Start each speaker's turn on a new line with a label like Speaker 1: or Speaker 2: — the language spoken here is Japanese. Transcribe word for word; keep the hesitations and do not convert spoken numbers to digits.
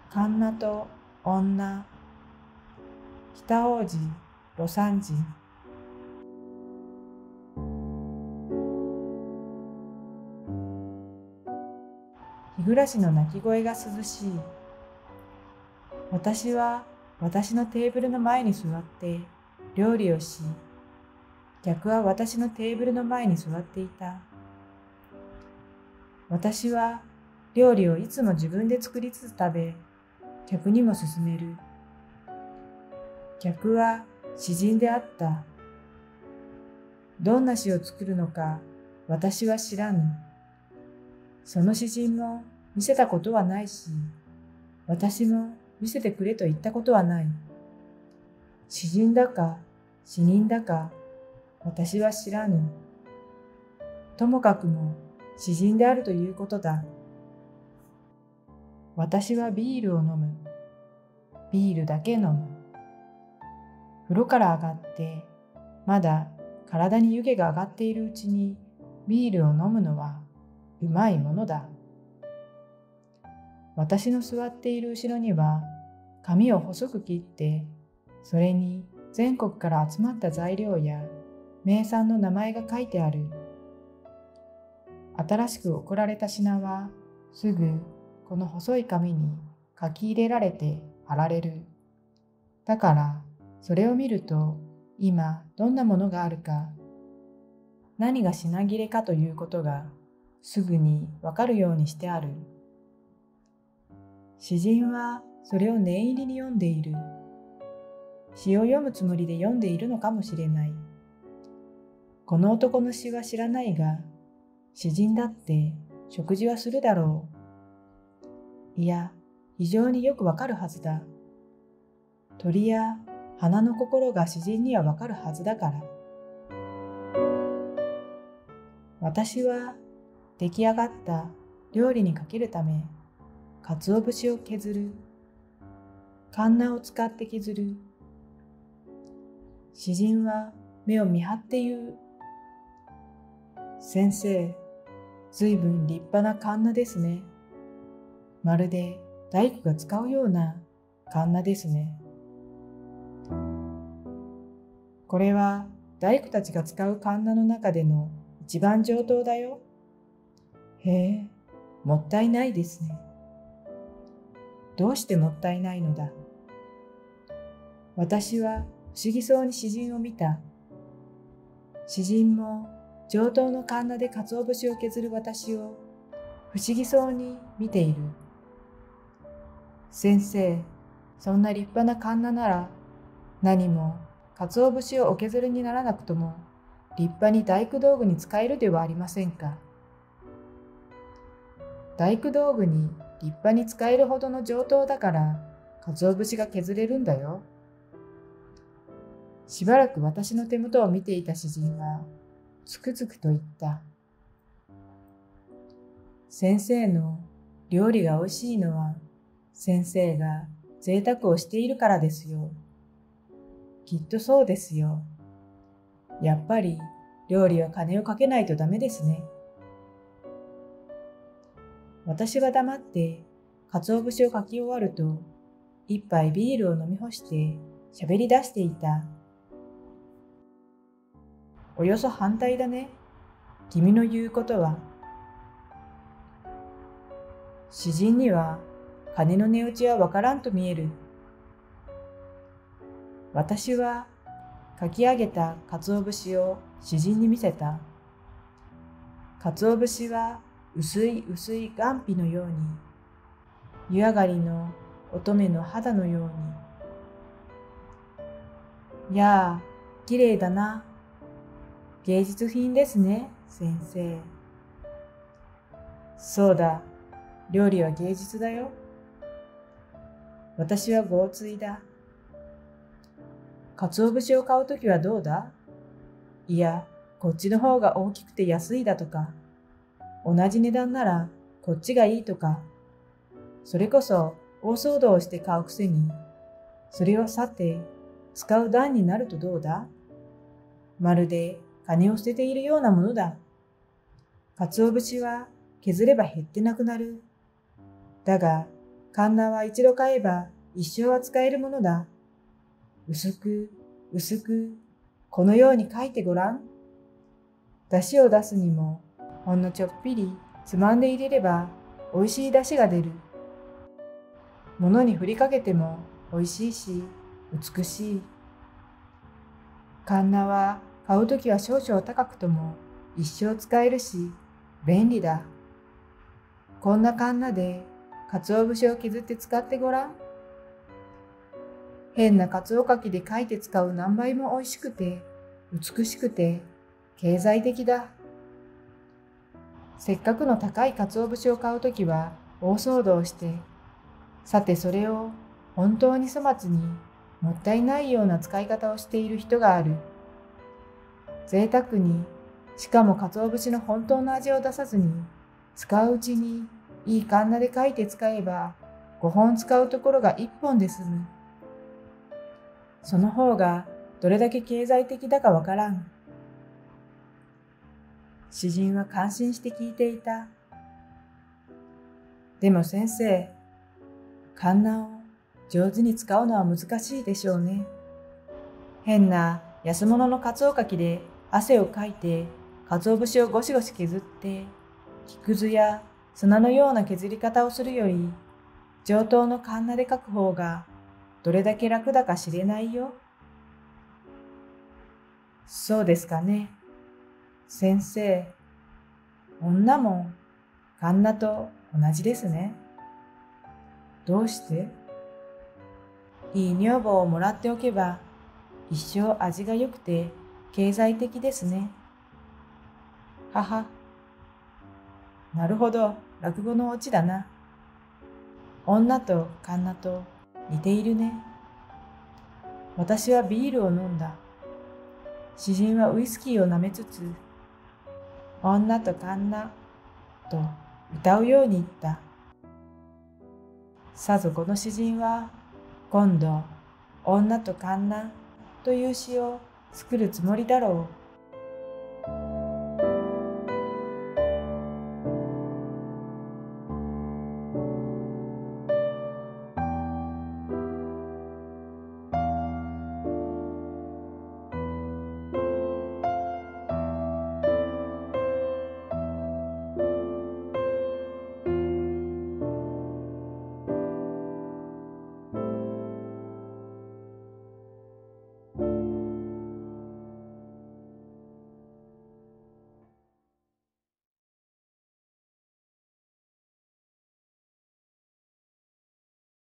Speaker 1: カンナと女、北王子、魯山人。日暮らしの鳴き声が涼しい。私は私のテーブルの前に座って料理をし、客は私のテーブルの前に座っていた。私は料理をいつも自分で作りつつ食べ、客にも勧める。客は詩人であった。どんな詩を作るのか私は知らぬ。その詩人も見せたことはないし、私も見せてくれと言ったことはない。詩人だか詩人だか私は知らぬ。ともかくも詩人であるということだ。私はビールを飲む。ビールだけ飲む。風呂から上がって、まだ体に湯気が上がっているうちにビールを飲むのはうまいものだ。私の座っている後ろには紙を細く切って、それに全国から集まった材料や名産の名前が書いてある。新しく送られた品はすぐこの細い紙に書き入れられて貼られる。だからそれを見ると今どんなものがあるか、何が品切れかということがすぐにわかるようにしてある。詩人はそれを念入りに読んでいる。詩を読むつもりで読んでいるのかもしれない。この男の詩は知らないが、詩人だって食事はするだろう。いや、非常によくわかるはずだ。鳥や花の心が詩人にはわかるはずだから。私は出来上がった料理にかけるため、鰹節を削る。カンナを使って削る。詩人は目を見張って言う。先生、ずいぶん立派なカンナですね。まるで大工が使うようなカンナですね。これは大工たちが使うカンナの中での一番上等だよ。へえ、もったいないですね。どうしてもったいないのだ。私は不思議そうに詩人を見た。詩人も上等のカンナで鰹節を削る私を不思議そうに見ている。先生、そんな立派なカンナなら何も鰹節をお削りにならなくとも立派に大工道具に使えるではありませんか。大工道具に立派に使えるほどの上等だから鰹節が削れるんだよ。しばらく私の手元を見ていた詩人はつくづくと言った。先生の料理がおいしいのは先生が贅沢をしているからですよ。きっとそうですよ。やっぱり料理は金をかけないとダメですね。私は黙って鰹節をかき終わると一杯ビールを飲み干して喋り出していた。およそ反対だね。君の言うことは。詩人には金の値打ちはわからんと見える。私は書き上げた鰹節を詩人に見せた。鰹節は薄い薄い雁皮のように、湯上がりの乙女の肌のように。やあ、きれいだな。芸術品ですね、先生。そうだ、料理は芸術だよ。私は豪追だ。鰹節を買うときはどうだ？いや、こっちの方が大きくて安いだとか、同じ値段ならこっちがいいとか、それこそ大騒動をして買うくせに、それをさて使う段になるとどうだ？まるで金を捨てているようなものだ。鰹節は削れば減ってなくなる。だが、 カンナは一度買えば一生は使えるものだ。薄く、薄く、このように書いてごらん。出汁を出すにも、ほんのちょっぴりつまんで入れれば、おいしい出汁が出る。物に振りかけてもおいしいし、美しい。カンナは買うときは少々高くとも一生使えるし、便利だ。こんなカンナで鰹節を削って使ってごらん。変な鰹かきで書いて使う何倍も美味しくて、美しくて、経済的だ。せっかくの高い鰹節を買うときは大騒動して、さてそれを本当に粗末にもったいないような使い方をしている人がある。贅沢に、しかも鰹節の本当の味を出さずに、使ううちにいいカンナで書いて使えばごほん使うところがいっぽんで済む。その方がどれだけ経済的だかわからん。詩人は感心して聞いていた。でも先生、カンナを上手に使うのは難しいでしょうね。変な安物の鰹かきで汗をかいて、鰹節をゴシゴシ削って、木くずや砂のような削り方をするより、上等のカンナで書く方がどれだけ楽だか知れないよ。そうですかね。先生、女もカンナと同じですね。どうして？いい女房をもらっておけば、一生味が良くて経済的ですね。はは。なるほど、落語のオチだな。女とカンナと似ているね。私はビールを飲んだ。詩人はウイスキーをなめつつ、女とカンナと歌うように言った。さぞこの詩人は今度女とカンナという詩を作るつもりだろう。